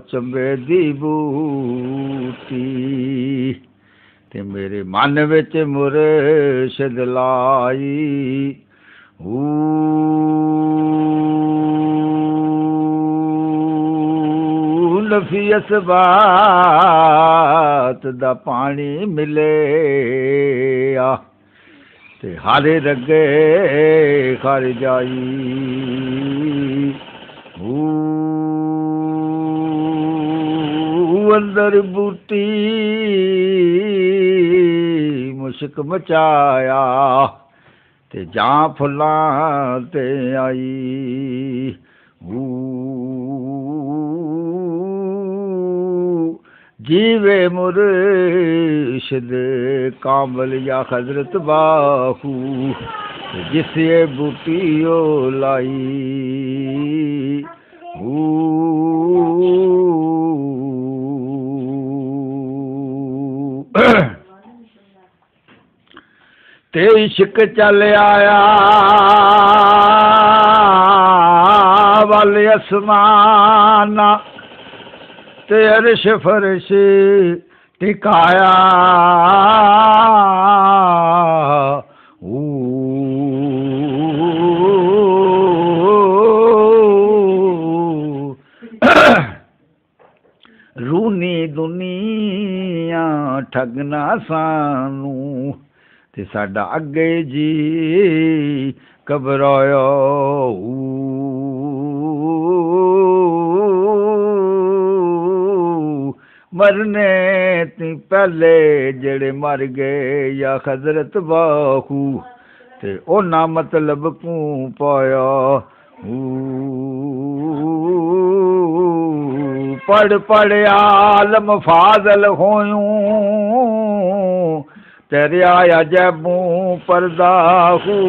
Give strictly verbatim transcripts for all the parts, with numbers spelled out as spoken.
चंबे दी बूटी ते मेरे मन विच मुर्शिद लाई ऊ नफीस बात दा पानी मिले आ ते हारे रगे खर जाई ऊ अंदर बूटी मुश्क मचाया ते जां फुल्लां ते आई ऊ जीवे मुर्शिद कामल या हजरत बाहू जिसे बूटी ओ लाई ऊ ते इश्क चल आया वल असमाना ते अर्श फर्श टिकाया ऊ रूनी दुनिया ठगना सानू ते साडा अगे जी घबराया मरने ती पहले जेड़े मर गए या हजरत बाहू ते ओना मतलब को पाया पढ़ पढ़ आलम फाजल होयूं तेरे आया जैबू परदाहू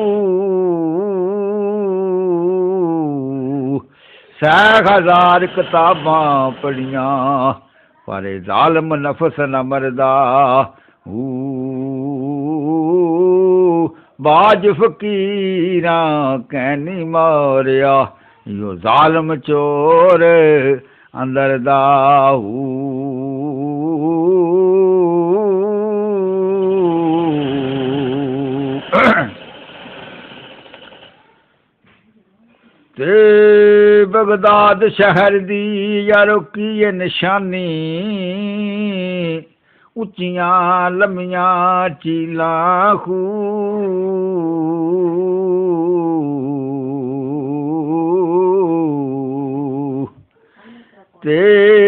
सैख हजार किताबां पढ़ियां पर जालम नफस न मरदा बाज फकीरा कहनी मारिया यो जालम चोर अंदर दाहू ते बगदाद शहर दी यारो की ये निशानी उच्चियां लम्मियां चीलां खू ते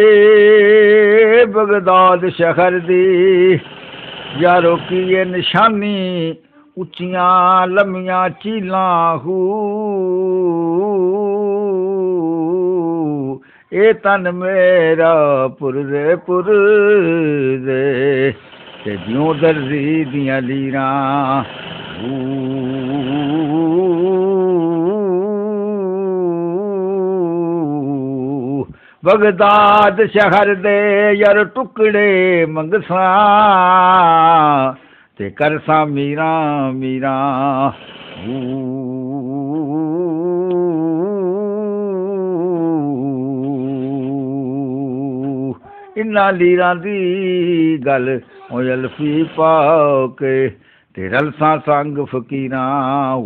बगदाद शहर दी यारो की ये निशानी उच्चियां लम्मियां चीलां खू ए तन मेरा पुरदे पुरदे ते जियों दर्जी दियां लीरां बगदाद शहर दे यार टुकड़े मंगसा ते करसा मीरा मीरा इन्ना लीरां दी गल अल्फी पाके ते रलसा संग फकीरां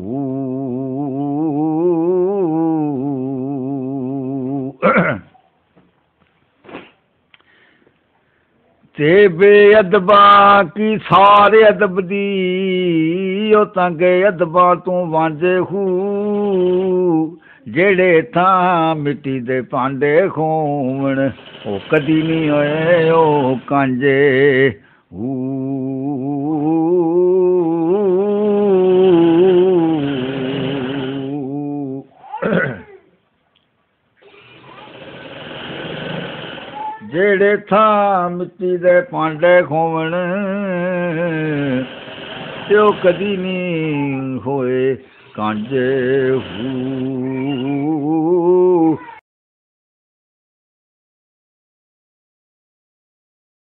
ते बेअदबा की सारे अदब दी ओ तंगे अदबा तू वांझे हू जेड़े थां मिट्टी दे भांडे खोवण ओ कदी नहीं होए ओ कांजे हू जेड़े था मिट्टी दे भांडे खोवण ते ओ कदी नहीं होए कांजे हू